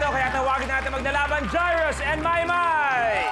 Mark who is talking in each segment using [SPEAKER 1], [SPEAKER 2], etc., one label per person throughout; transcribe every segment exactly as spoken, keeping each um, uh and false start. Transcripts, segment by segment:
[SPEAKER 1] tayo, kaya tawagin natin maglalaban Jairus and Maymay!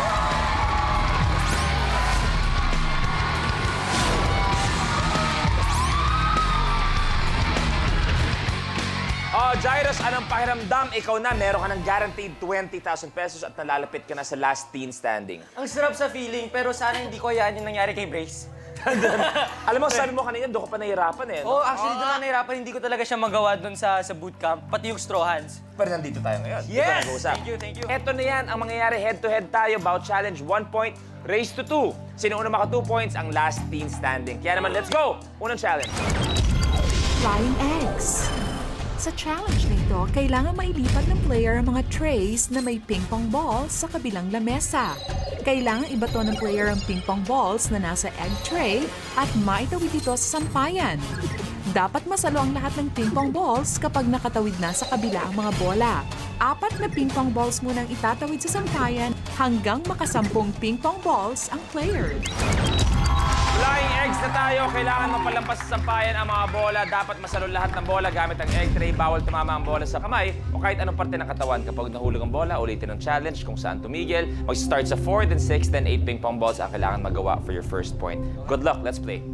[SPEAKER 1] Oh, Jairus, anong pakiramdam? Ikaw na, meron ka ng guaranteed twenty thousand pesos at nalalapit ka na sa last teen standing.
[SPEAKER 2] Ang sarap sa feeling, pero sana hindi ko hayaan yung nangyari kay Brace.
[SPEAKER 1] Alam mo, sabi mo kanina, doon ka pa nahihirapan eh.
[SPEAKER 2] Oo, oh, actually, doon na nahihirapan. Hindi ko talaga siya magawa doon sa, sa bootcamp, pati yung straw hands.
[SPEAKER 1] Pero nandito tayo ngayon.
[SPEAKER 2] Yes! Thank you, thank you.
[SPEAKER 1] Eto na yan, ang mangyayari head-to-head tayo about challenge, one point, race to two. Sino una maka two points, ang last teen standing. Kaya naman, let's go! Unang challenge.
[SPEAKER 3] Flying eggs. Sa challenge nito, kailangan mailipat ng player ang mga trays na may ping-pong balls sa kabilang lamesa. Kailangan ibato ng player ang ping-pong balls na nasa egg tray at maitawid ito sa sampayan. Dapat masalo ang lahat ng ping-pong balls kapag nakatawid na sa kabila ang mga bola. Apat na ping-pong balls munang itatawid sa sampayan hanggang makasampung ping-pong balls ang player.
[SPEAKER 1] Flying eggs na tayo. Kailangan mapalampas sa sampayan ang mga bola. Dapat masalo lahat ng bola gamit ang egg tray. Bawal tumama ang bola sa kamay o kahit anong parte ng katawan. Kapag nahulog ang bola, ulitin ang challenge kung saan tumigil. Mag-start sa four, then six, then eight ping pong balls ang kailangan magawa for your first point. Good luck. Let's play.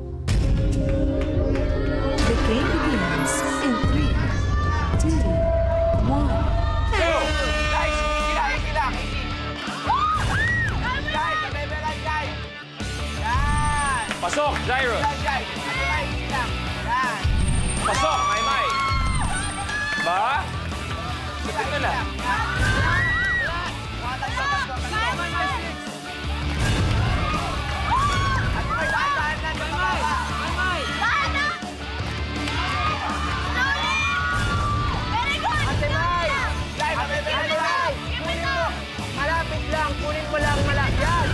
[SPEAKER 3] The game begins in three, two, one.
[SPEAKER 1] Go!
[SPEAKER 2] Guys, easy lang, easy lang, easy. Guys, nabebe lang, guys. Yan.
[SPEAKER 1] Pasok, Jairus.
[SPEAKER 2] Yan, guys. Easy lang. Yan.
[SPEAKER 1] Pasok, Maymay. Ba? Sakit na lang.
[SPEAKER 2] Malapit lang, kunin mo lang malapit. Yan!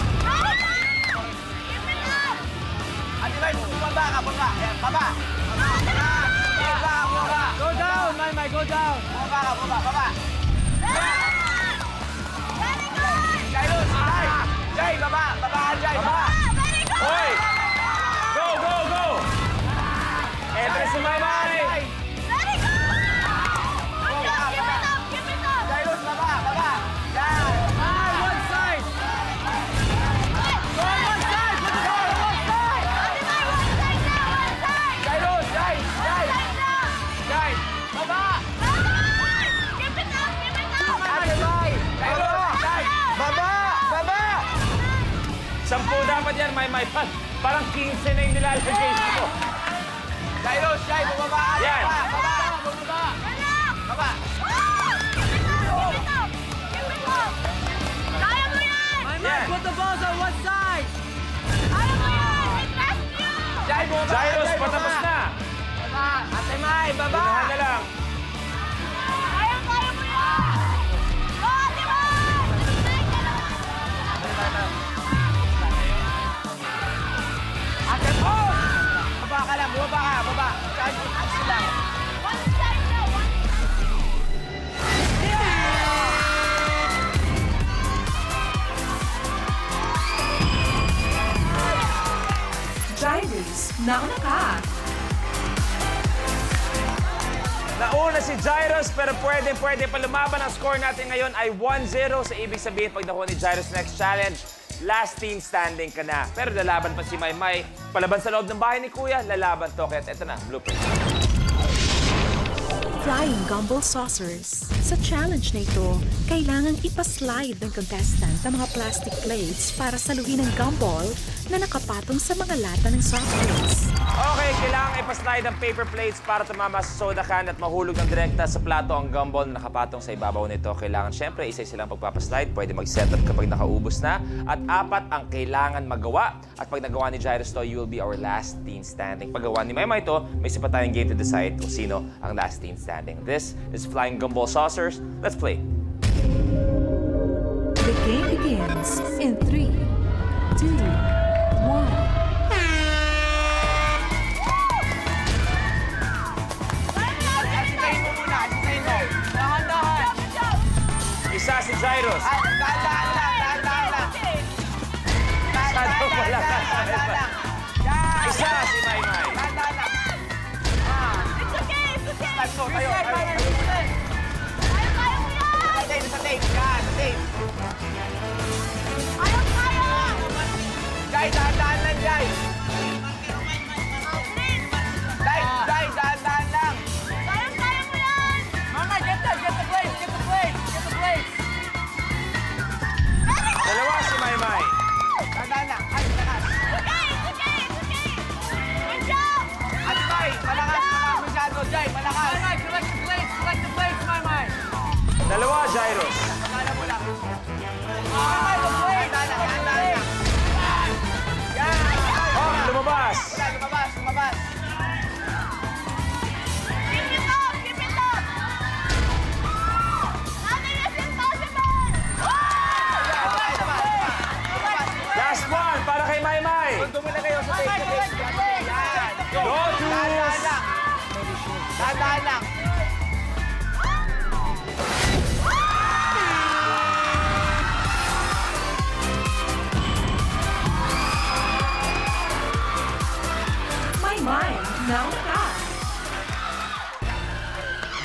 [SPEAKER 2] Ate May, baba ka, baba. Yan, baba. Baba, baba, baba. Go down, Maymay, go down. Baba ka, baba, baba. Jairus, Jai! Jai, baba, baba ka, Jai, baba.
[SPEAKER 1] Hoy! Go, go, go! Entre si Maymay!
[SPEAKER 2] Jairus, baba, baba. Yan! One side! Go one side! Go one side! Jairus, Jai! Jai! Jai! Baba! Ate May! Jairus! Jai! Baba! Baba!
[SPEAKER 1] Sampu dapat yan, Maymay. Parang quince na yung nilalagay mo.
[SPEAKER 2] Jairus, Jai! Bumaba!
[SPEAKER 1] Yan!
[SPEAKER 2] Baba! Bumaba! Baba!
[SPEAKER 1] Yan!
[SPEAKER 2] Put the balls on one side! Jai, bumaba!
[SPEAKER 1] Jairus,
[SPEAKER 2] Jai,
[SPEAKER 1] patapos
[SPEAKER 2] baba!
[SPEAKER 1] na!
[SPEAKER 2] Baba! Ate May, baba!
[SPEAKER 1] Unahan na lang.
[SPEAKER 2] Ate May! Baba ka lang, bumaba ka, baba! Charge it lang!
[SPEAKER 3] Jairus, nauna ka.
[SPEAKER 1] Nauna si Jairus, pero pwede, pwede pa lumaban. Ang score natin ngayon ay one zero. Sa ibig sabihin, pag nakuha ni Jairus next challenge, last team standing ka na. Pero lalaban pa si Maymay. Palaban sa loob ng bahay ni Kuya, lalaban to. Kaya eto na, blooper.
[SPEAKER 3] Flying gumball saucers. Sa challenge na ito, kailangang ipaslide ng contestant ang mga plastic plates para saluhin ang gumball na nakapatong sa mga lata ng soft drinks.
[SPEAKER 1] Okay, kailangan ipaslide ang paper plates para tumama sa soda can at mahulog ng direkta sa plato ang gumball na nakapatong sa ibabaw nito. Kailangan syempre isa silang pagpapaslide. Pwede mag-set up kapag nakaubos na. At apat ang kailangan magawa. At pag nagawa ni Jairus to, you will be our last teen standing. Pag gawa ni Maymay to, may isa pa tayong game to decide kung sino ang last teen standing. This is Flying Gumball Saucers. Let's play.
[SPEAKER 3] The game begins in three, two, one.
[SPEAKER 2] Asitayin mo muna, asitayin mo. Dahan-dahan.
[SPEAKER 1] Isa si Jairus.
[SPEAKER 2] Dahan-dahan lang, dahan-dahan lang.
[SPEAKER 1] Masyado wala ka sa iba. Isa si Maymay.
[SPEAKER 2] Dahan-dahan lang.
[SPEAKER 4] It's okay, it's okay.
[SPEAKER 2] Tayo, tayo, tayo.
[SPEAKER 4] Kaya, kaya mo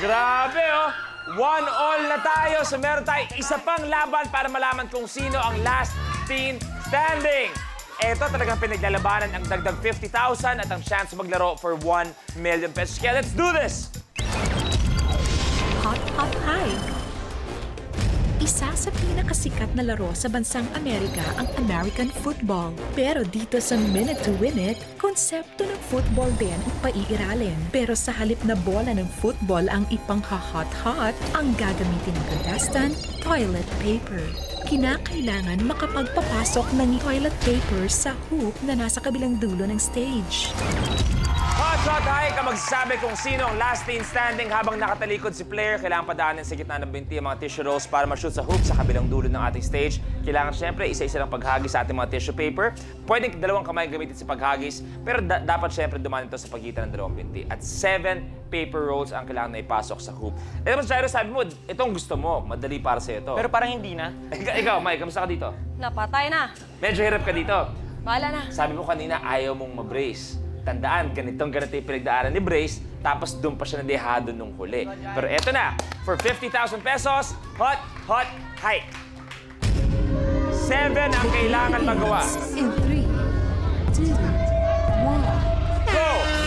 [SPEAKER 1] Grabe, oh! One all na tayo. So meron tayo isa pang laban para malaman kung sino ang last team standing. Ito talagang pinaglalabanan ang dagdag fifty thousand at ang chance maglaro for one million pesos. Kaya let's do this!
[SPEAKER 3] Hot Hot Hike. Isa sa pinakasikat na laro sa bansang Amerika ang American football. Pero dito sa Minute to Win It, konsepto ng football din ang paiiralin. Pero sa halip na bola ng football ang ipang-hot-hot, ang gagamitin ng contestant, toilet paper. Kinakailangan makapagpapasok ng toilet paper sa hoop na nasa kabilang dulo ng stage.
[SPEAKER 1] Hot Shot High, ka magsasabi kung sino ang last team standing habang nakatalikod si player. Kailangan padaanin sa gitna ng binti ang mga tissue rolls para ma-shoot sa hoop sa kabilang dulo ng ating stage. Kailangan syempre isa-isa lang paghagis sa ating mga tissue paper. Pwedeng dalawang kamay gamitin sa paghagis, pero da dapat syempre dumaan ito sa pagitan ng dalawang binti. At seven paper rolls ang kailangan na ipasok sa hoop. Eh, mas Jairo, sabi mo, itong gusto mo. Madali para sa ito.
[SPEAKER 2] Pero parang hindi na.
[SPEAKER 1] Ikaw, ikaw Mike, kamusta ka dito?
[SPEAKER 4] Napatay na.
[SPEAKER 1] Medyo hirap ka dito.
[SPEAKER 4] Bahala na.
[SPEAKER 1] Sabi mo kanina, ayaw mong ma-brace. Tandaan, ganitong ganito yung pinagdaanan ni Brace, tapos doon pa siya nadehado nung huli. Pero eto na, for fifty thousand pesos, Hot Hot Hike. Seven ang kailangan magawa.
[SPEAKER 3] In three, two, one.
[SPEAKER 1] Go!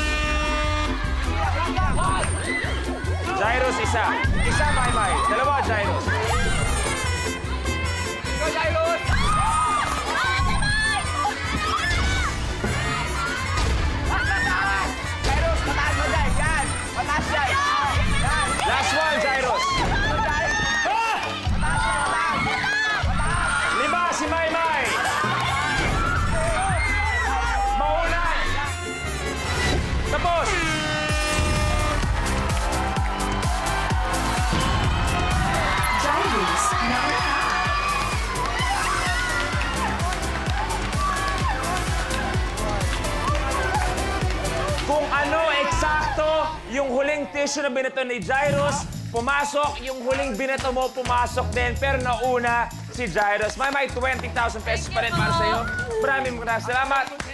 [SPEAKER 1] Jairus, isa. Isa, Maymay. Dalawa, Jairus.
[SPEAKER 2] Go, Jairus! Jairus, mataas mo dyan. Yan. Mataas dyan. Yan.
[SPEAKER 1] Last one, Jairus. Ah! Lima, si Maymay. Mauna. Tapos.
[SPEAKER 3] Gyrus, now
[SPEAKER 1] Kung ano eksakto yung huling tissue na binato ni Jairus, pumasok. Yung huling binato mo, pumasok din. Pero nauna si Jairus. May may twenty thousand pesos pa rin para sa'yo. Maraming maraming salamat.